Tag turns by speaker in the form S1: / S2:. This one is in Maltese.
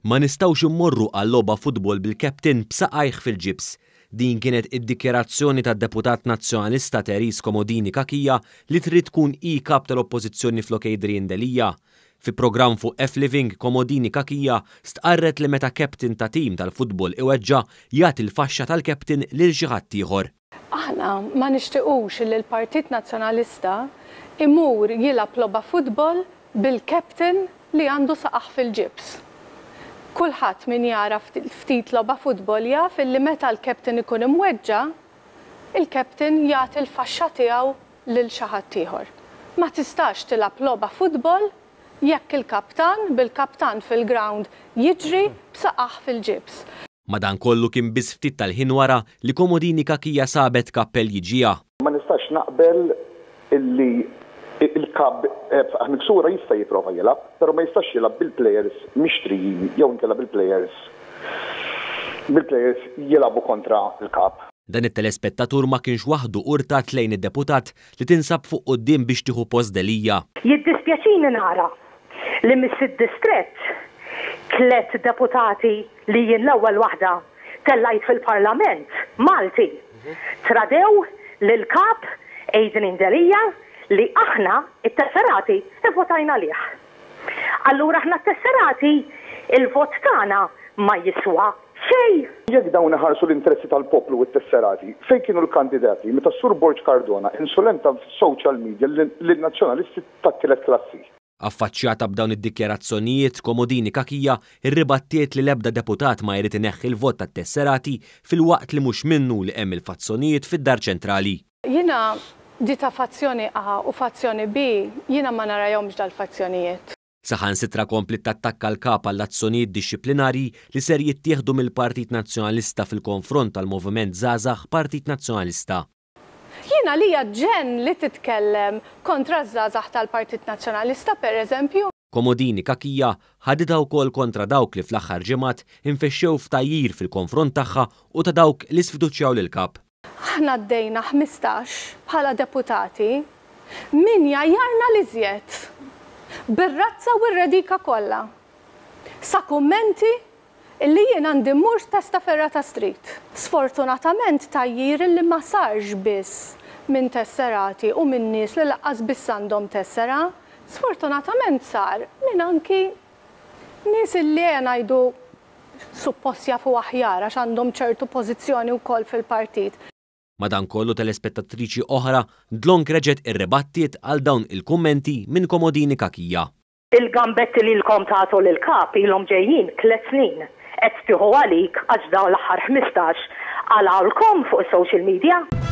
S1: Ma nistgħux immorru għal-logħba futbol bil-kapten b'saqajh fil-ġibs. Din kienet id-dikjerazzjoni tad-deputat nazzjonalista Teris Komodini Kakija li trid tkun kap tal-Oppożizzjoni flok Adrian Delija. Fi programm fuq F-Living Komodini Kakija stqarret li meta kapten ta' tim tal-futbol iweġġa' jagħti l-faxxa tal-kapten lil xi ħadd ieħor.
S2: Aħna ma nixtiequx li l-Partit Nazzjonalista imur jilgħab logħba futbol bil-kapten li għandu saqaħ fil-ġibs. Kulħadd min jara ftit logħba futbol jaf illi meta l-kapten ikun imweġġa, il-kapten jagħti l-faxxa tiegħu lil xi ħadd ieħor. Ma tistax tilgħab logħba futbol jekk il-kaptan bil-kaptan fil-ground jiġri b'saqaħ fil-ġibs.
S1: Madankollu kien biss ftit tal-ħin wara li Komodini Kakija sabet kappell jiġija.
S3: Ma nistax naqbel illi il-kab miksura jista' jipprova jilgħab, però ma jistax jilgħab bil-plejers mixtrijin jew inkella bil-plejers jilgħabu kontra l-kab.
S1: Dan it-telespettatur ma kienx waħdu urtat lejn id-deputat li tinsab fuq quddiem biex tieħu post Delija.
S4: Jiddispjaċini nara li mis-Distrett 3 deputati li jien l-ewwel waħda tellajt fil-Parlament Malti tradew lil-kap Adrian Delija li aħna it-tesserati votajna liħ. Allura aħna t-tesserati il-vot tagħna ma jiswa xejn.
S3: Jekk dawn iħarsu l-interessi tal-poplu u t-tesserati, fejn kienu l-kandidati meta Sur Borġ Cardona insulenta f'social media lin-nazzjonalisti tat-tielet klassi.
S1: Affaċċjata b'dawn id-dikjerazzjonijiet, Komodini Kakija irribattiet li l-ebda deputat ma jrid ineħħi l-vot tat-tesserati fil-waqt li mhux minnu li hemm il-fazzjonijiet fid-Dar Ċentrali.
S2: Jiena di ta' fazzjoni A u fazzjoni B, jiena ma narajhomx dal-fazzjonijiet.
S1: Saħansitra komplit tattakka l-kap għall-azzjonijiet dixxiplinari li ser jittieħdu mill-Partit Nazzjonalista fil-konfront tal-Moviment Żgħażagħ Partit Nazzjonalista.
S2: Jiena li ġen li titkellem kontra żgħażagħ tal-Partit Nazzjonalista pereżempju.
S1: Komodini Kakija ħaditha wkoll kontra dawk li fl-aħħar ġimgħat infexxew f'tajjir fil-konfront tagħha u ta' dawk li sfiduċjaw lil-kap.
S2: Aħna għaddejna 15 bħala deputati min jajjarna li żjed bir-razza u r-redika kollha. Sa kummenti illi jien għandi mhux testa ferrata street. Sfortunatament tajjir illi ma sarx biss minn tesserati u minn nies li laqqas biss għandhom tessera, sfortunatament sar minn anki nies illi ngħidu suppost jafu aħjar għax għandhom ċertu pożizzjoni wkoll fil-partit.
S1: Madankollu telespettatriċi oħra dlonk reġgħet irrebattiet għal dawn il-kummenti minn Komodini Kakija.
S4: Il-gambetti li l-kom tagħtu lil-kap ilhom ġejjin 3 snin qed tieħu għalik għax dawn l-aħħar 15 għalawlkom fuq is-social media.